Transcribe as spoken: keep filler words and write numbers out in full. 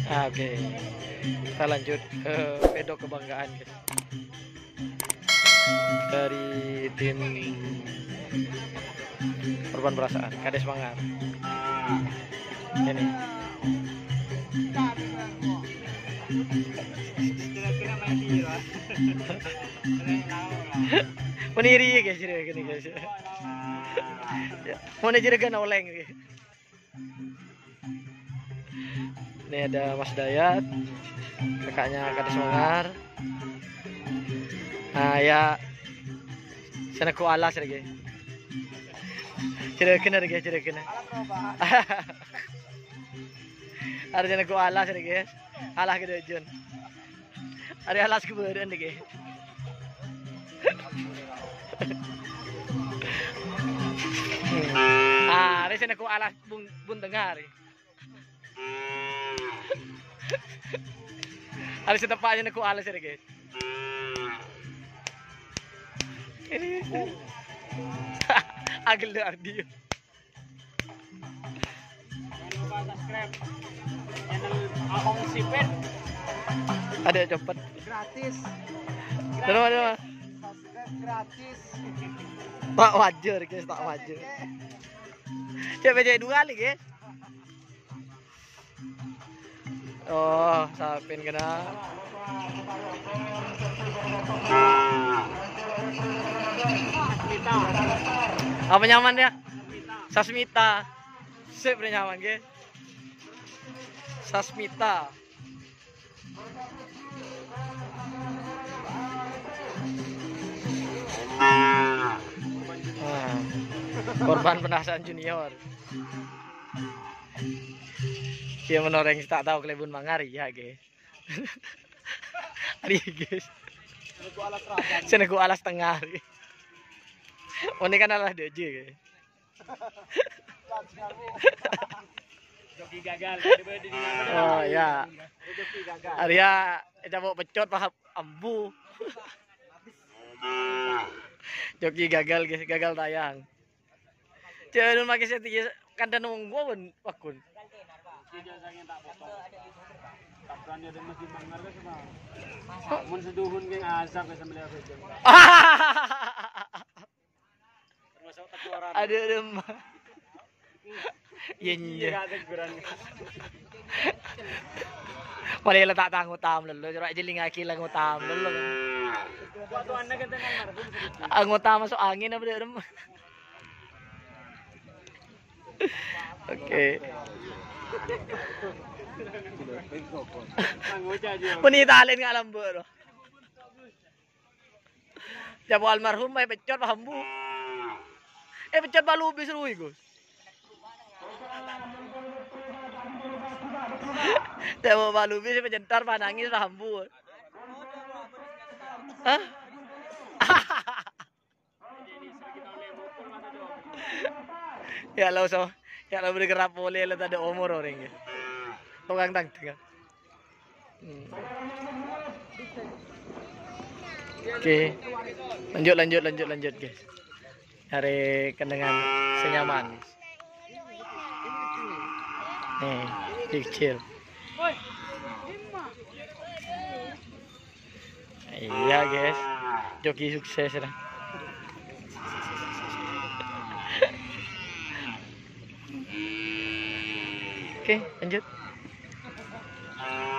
Ah, oke, kita lanjut ke pedok kebanggaan guys, dari tim korban perasaan Kades Mangar. Ini meniri ya guys, gini guys. Mau jeragan oleng guys. Ini ada Mas Dayat, kakaknya Kades Mangar. Nah ya, sana ku alas lagi. Jeragan lagi, jeragan. Ada sana ku alas lagi. Alah kita Jun. Ada alas keberadaan lagi. Ah, ada sana ku alas bung bun dengar. Ada setepatnya ku alas lagi. Ini agak luar dia. Jangan lupa subscribe channel Ahong Sipet. Ada cepet. Gratis. Terus ada. Subscribe gratis. Tak wajar guys, tak wajar. Coba jadi dua kali guys. Oh, sapin kena. Apa nyaman dia? Sasmita. Sip nyaman guys. Sasmita. Nah, korban penasaran junior. Dia menoreng tak tahu kelebun mangari ya guys. Hari guys. Seneku alas tengah. Oh ini kan alas D J guys. Joki gagal. Oh ya. Arya coba pecot paham ambu. Joki gagal guys, gagal tayang. Jangan pakai setting kandang nunggu pun wakun. Mun seduhun geng azab ke sembelih aja. Termasuk teguran. Ada dem. Yen je. Pare letak tang utam lelo, corak jeling aki lang utam lelo. Waktu anda gantengan marhum. Ang utam masuk angin apa dem. Oke. Penitalen nga alam bro. Jabo almarhum may pecot paham bu. Eh pecot balubis ruy Gus. Jabo balubis pejentar panangis paham bu. Hah? Ya lo so, ya lo bergerak boleh lo tadi umur orang ya. Tukang tang tengah. Hmm. Oke, lanjut lanjut lanjut lanjut guys. Dari kendengan senyaman. Nih, kecil. Iya guys, joki sukses lah. Oke, lanjut.